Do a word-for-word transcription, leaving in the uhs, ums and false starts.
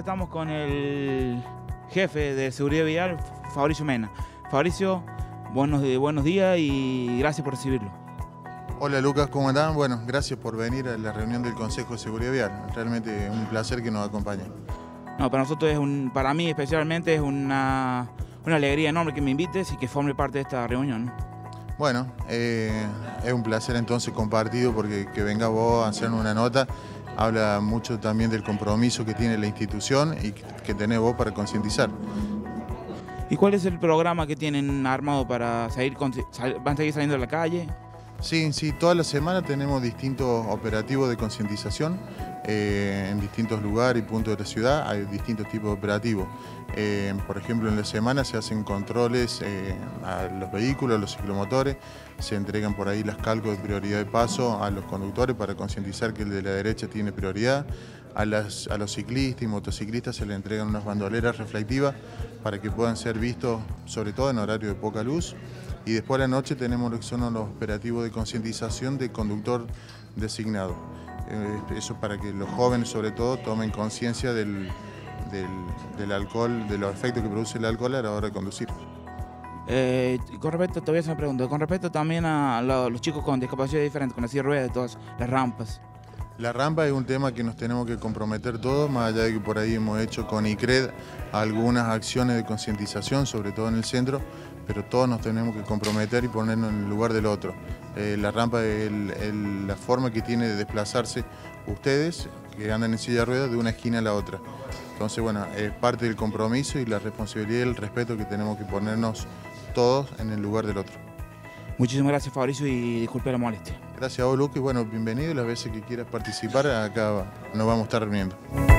estamos con el jefe de seguridad vial, Fabricio Mena. Fabricio, buenos, buenos días y gracias por recibirlo. Hola Lucas, ¿cómo están? Bueno, gracias por venir a la reunión del Consejo de Seguridad Vial. Realmente un placer que nos acompañe. No, para nosotros es un, para mí especialmente es una, una alegría enorme que me invites y que forme parte de esta reunión, ¿no? Bueno, eh, es un placer entonces compartido porque que venga vos a hacer una nota. Habla mucho también del compromiso que tiene la institución y que tenés vos para concientizar. ¿Y cuál es el programa que tienen armado para seguir, van a seguir saliendo a la calle? Sí, sí, toda la semana tenemos distintos operativos de concientización eh, en distintos lugares y puntos de la ciudad. Hay distintos tipos de operativos. Eh, por ejemplo, en la semana se hacen controles eh, a los vehículos, a los ciclomotores, se entregan por ahí las calcos de prioridad de paso a los conductores para concientizar que el de la derecha tiene prioridad. A, las, a los ciclistas y motociclistas se les entregan unas bandoleras reflectivas para que puedan ser vistos, sobre todo en horario de poca luz. Y después a la noche tenemos lo que son los operativos de concientización de conductor designado. Eh, eso para que los jóvenes, sobre todo, tomen conciencia del, del, del alcohol, de los efectos que produce el alcohol a la hora de conducir. Eh, con respecto, te voy a hacer una pregunta, con respecto también a los chicos con discapacidad diferente, con la silla de ruedas, todas las rampas. La rampa es un tema que nos tenemos que comprometer todos, más allá de que por ahí hemos hecho con I C R E D algunas acciones de concientización, sobre todo en el centro, pero todos nos tenemos que comprometer y ponernos en el lugar del otro. Eh, la rampa es el, el, la forma que tiene de desplazarse ustedes, que andan en silla de ruedas, de una esquina a la otra. Entonces, bueno, es parte del compromiso y la responsabilidad y el respeto que tenemos que ponernos todos en el lugar del otro. Muchísimas gracias, Fabricio, y disculpe la molestia. Gracias a vos, Luque, y bueno, bienvenido, las veces que quieras participar, acá nos vamos a estar reuniendo.